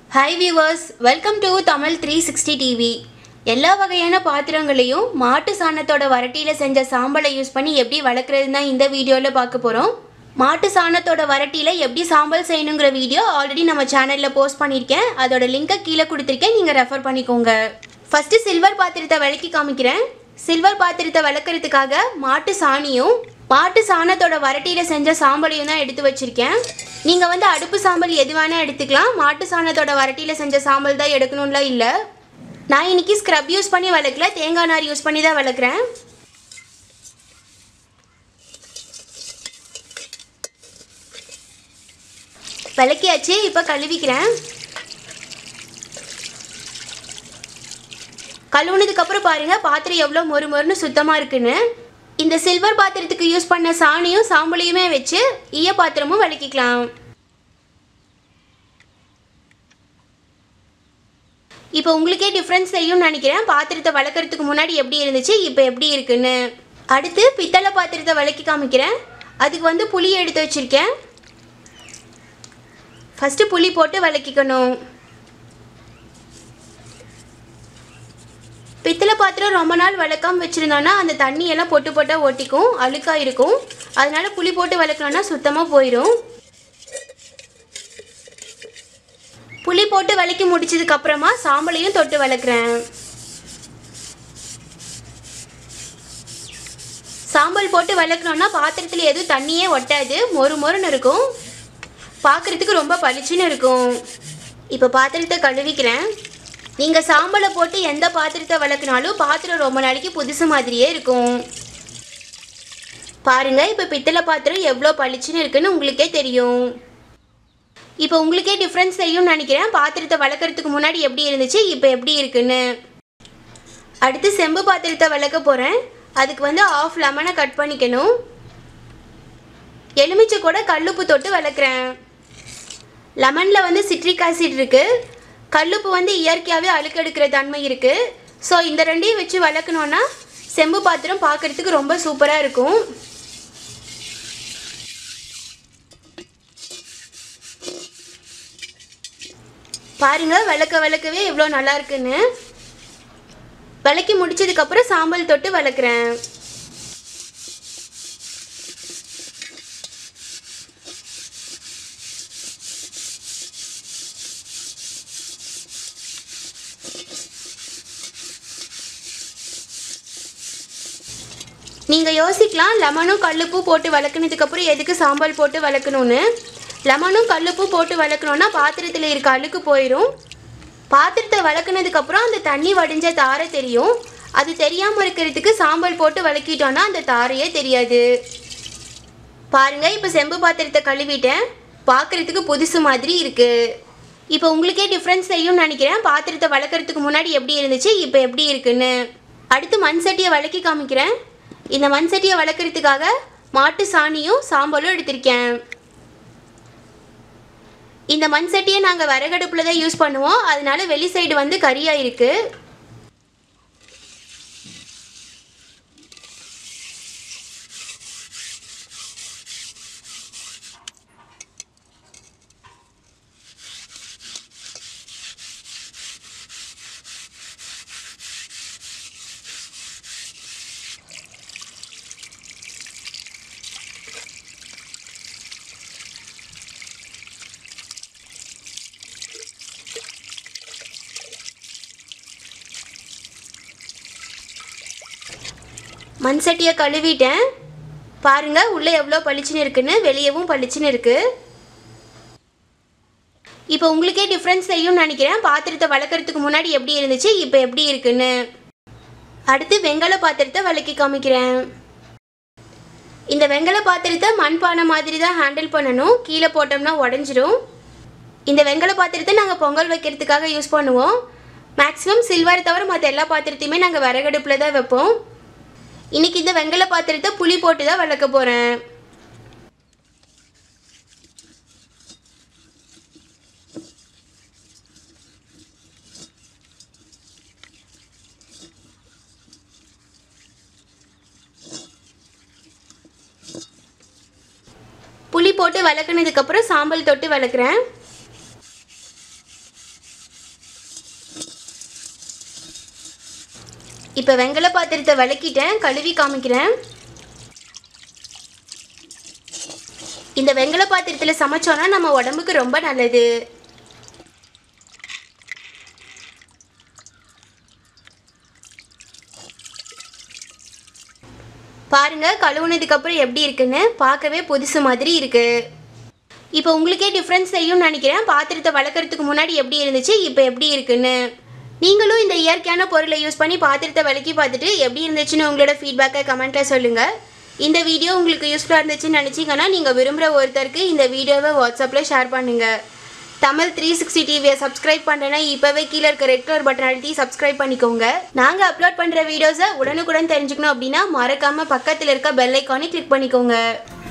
Hi viewers, welcome to Tamil 360 TV. எல்லா வகையான பாத்திரங்களையும் மாட்டு சாணத்தோட வரட்டியில செஞ்ச சாம்பலை யூஸ் பண்ணி எப்படி வளர்க்கறதுன்னா இந்த வீடியோல பார்க்க போறோம். மாட்டு சாணத்தோட வரட்டியில எப்படி சாம்பல் செய்யணும்ங்கற வீடியோ ஆல்ரெடி நம்ம சேனல்ல போஸ்ட் பண்ணிருக்கேன். அதோட லிங்கை கீழ கொடுத்திருக்கேன். நீங்க ரெஃபர் பண்ணிக்கோங்க. ஃபர்ஸ்ட் சில்வர் பாத்திரத்தை விளக்கி காமிக்கிறேன். சில்வர் பாத்திரத்தை விளக்குறதுக்காக மாட்டு சாணியும் மாட்டு சாணத்தோட வரட்டியில செஞ்ச சாம்பலையும் தான் எடுத்து வச்சிருக்கேன். நீங்க அடுப்பு சாம்பல் எதுவானே எடுத்துக்கலாம். மாட்டு சாணத்தோட வரட்டியில செஞ்ச சாம்பல் தான் எடுக்கணும்ல இல்ல. நான் இன்னைக்கு ஸ்க்ரப் யூஸ் பண்ணி வளக்கல, தேங்காய் நார் யூஸ் பண்ணி தான் வளக்குறேன். விளக்கியாச்சு, இப்போ கழுவிக்கிறேன். கழுவுனதுக்கு அப்புறம் பாருங்க பாத்திரம் எவ்வளவு மொறு மொறுன்னு சுத்தமா இருக்குன்னு. இந்த சில்வர் பாத்திரத்துக்கு யூஸ் பண்ண சாணியும் சாம்பலையுமே வச்சு ஈய பாத்திரமும் விளக்கிக்கலாம். இப்போ உங்களுக்கே டிஃப்ரென்ஸ் தெரியும்னு நினைக்கிறேன். பாத்திரத்தை வளர்க்கறதுக்கு முன்னாடி எப்படி இருந்துச்சு, இப்போ எப்படி இருக்குன்னு. அடுத்து பித்தளை பாத்திரத்தை விளக்கி காமிக்கிறேன். அதுக்கு புளி எடுத்து வச்சிருக்கேன். ஃபர்ஸ்ட் புளி போட்டு விளக்கிக்கணும். பித்தளை பாத்திரம் ரொம்ப நாள் விளக்காம வச்சிருந்தோம்னா அந்த தண்ணி எல்லாம் பொட்டு பொட்டா ஒட்டிக்கும், அழுக்கா இருக்கும். அதனால புளி போட்டு விளக்கணும்னா சுத்தமா போயிடும். புளி போட்டு விளக்கி முடிச்சதுக்கு அப்புறமா சாம்பலையும் தொட்டு விளக்குறேன். சாம்பல் போட்டு விளக்கணும்னா பாத்திரத்துல எதுவும் தண்ணியே ஒட்டாது, மொறு மொறுன்னு இருக்கும். பார்க்கறதுக்கு ரொம்ப பளிச்சுன்னு இருக்கும். இப்போ பாத்திரத்தை கழுவிக்கிறேன். நீங்கள் சாம்பலை போட்டு எந்த பாத்திரத்தை விளக்குனாலும் பாத்திரம் ரொம்ப நாளைக்கு புதுசு மாதிரியே இருக்கும். பாருங்க, இப்போ பித்தளை பாத்திரம் எவ்வளோ பளிச்சுன்னு இருக்குன்னு உங்களுக்கே தெரியும். இப்போ உங்களுக்கே டிஃப்ரென்ஸ் தெரியும்னு நினைக்கிறேன். பாத்திரத்தை வளர்க்குறதுக்கு முன்னாடி எப்படி இருந்துச்சு, இப்போ எப்படி இருக்குன்னு. அடுத்து செம்பு பாத்திரத்தை விளக்க போகிறேன். அதுக்கு ஆஃப் லெமனை கட் பண்ணிக்கணும். எலுமிச்சை கூட கல்லுப்பு தொட்டு விளக்குறேன். லெமனில் சிட்ரிக் ஆசிட் இருக்குது. கல்லுப்பு இயற்கையாகவே அழுக்கெடுக்கிற தன்மை இருக்குது. ஸோ இந்த ரெண்டையும் வச்சு விளக்கணுன்னா செம்பு பாத்திரம் பார்க்குறதுக்கு ரொம்ப சூப்பராக இருக்கும். பாருங்க, விளக்கவே எவ்வளோ நல்லா இருக்குன்னு. விளக்கி முடிச்சதுக்கப்புறம் சாம்பல் தொட்டு விளக்குறேன். நீங்கள் யோசிக்கலாம், லெமனும் கல்லுப்பு போட்டு விளக்குனதுக்கப்புறம் எதுக்கு சாம்பல் போட்டு விளக்கணும்னு. லெமனும் கல்லுப்பு போட்டு விளக்கணுன்னா பாத்திரத்தில் இருக்க அழுக்கு போயிடும். பாத்திரத்தை விளக்குனதுக்கப்புறம் அந்த தண்ணி வடிஞ்ச தாரை தெரியும். அது தெரியாமல் இருக்கிறதுக்கு சாம்பல் போட்டு விளக்கிட்டோன்னா அந்த தாரையே தெரியாது. பாருங்கள், இப்போ செம்பு பாத்திரத்தை கழுவிட்டேன். பார்க்குறதுக்கு புதுசு மாதிரி இருக்குது. இப்போ உங்களுக்கே டிஃப்ரென்ஸ் தெரியும்னு நினைக்கிறேன். பாத்திரத்தை வளர்க்குறதுக்கு முன்னாடி எப்படி இருந்துச்சு, இப்போ எப்படி இருக்குன்னு. அடுத்து மண் சட்டியை விளக்கி காமிக்கிறேன். இந்த மண் சட்டியை வளர்க்குறதுக்காக மாட்டு சாணியும் சாம்பலும் எடுத்திருக்கேன். இந்த மண் சட்டியை நாங்கள் விறகடுப்பில் தான் யூஸ் பண்ணுவோம். அதனால வெளி சைடு கரியாக இருக்கு. மண் சட்டியை கழுவிட்டேன். பாருங்க, உள்ளே எவ்வளோ பளிச்சுன்னு இருக்குன்னு, வெளியவும் பளிச்சுன்னு இருக்கு. இப்போ உங்களுக்கே டிஃப்ரென்ஸ் தெரியும்னு நினைக்கிறேன். பாத்திரத்தை வளர்க்குறதுக்கு முன்னாடி எப்படி இருந்துச்சு, இப்போ எப்படி இருக்குன்னு. அடுத்து வெங்கல பாத்திரத்தை விளக்கி காமிக்கிறேன். இந்த வெங்கல பாத்திரத்தை மண்பானை மாதிரி தான் ஹேண்டில் பண்ணணும். கீழே போட்டோம்னா உடஞ்சிரும். இந்த வெங்கல பாத்திரத்தை நாங்கள் பொங்கல் வைக்கிறதுக்காக யூஸ் பண்ணுவோம். மேக்ஸிமம் சில்வர் தவிர மற்ற எல்லா பாத்திரத்தையுமே நாங்கள் விறகடுப்பில் தான் வைப்போம். இன்னைக்கு இந்த வெங்கல பாத்திரத்தை புளி போட்டு தான் விளக்க போகிறேன். புளி போட்டு வளக்குனதுக்கு அப்புறம் சாம்பல் தொட்டு வளக்குறேன். இப்போ வெங்கல பாத்திரத்தை விளக்கிட்டேன், கழுவி காமிக்கிறேன். இந்த வெங்கல பாத்திரத்தில் சமைச்சோன்னா நம்ம உடம்புக்கு ரொம்ப நல்லது. பாருங்க, கழுவுனதுக்கப்புறம் எப்படி இருக்குன்னு. பார்க்கவே புதுசு மாதிரி இருக்கு. இப்போ உங்களுக்கே டிஃப்ரென்ஸ் தெரியும்னு நினைக்கிறேன். பாத்திரத்தை வளர்க்குறதுக்கு முன்னாடி எப்படி இருந்துச்சு, இப்போ எப்படி இருக்குன்னு. நீங்களும் இந்த இயற்கையான பொருளை யூஸ் பண்ணி பாத்திரத்தை விளக்கி பார்த்துட்டு எப்படி இருந்துச்சுன்னு உங்களோட ஃபீட்பேக்கை கமெண்ட்டில் சொல்லுங்கள். இந்த வீடியோ உங்களுக்கு யூஸ்ஃபுல்லாக இருந்துச்சுன்னு நினச்சிங்கன்னா நீங்கள் விரும்புகிற ஒருத்தருக்கு இந்த வீடியோவை வாட்ஸ்அப்பில் ஷேர் பண்ணுங்கள். தமிழ் 360 டிவியை சப்ஸ்கிரைப் பண்ணுறேன்னா இப்போவே கீழே இருக்க ரெட் கலர் பட்டன் அழுத்தி சப்ஸ்கிரைப் பண்ணிக்கோங்க. நாங்கள் அப்லோட் பண்ணுற வீடியோஸை உடனுக்குடன் தெரிஞ்சுக்கணும் அப்படின்னா மறக்காமல் பக்கத்தில் இருக்க பெல் ஐக்கானை கிளிக் பண்ணிக்கோங்க.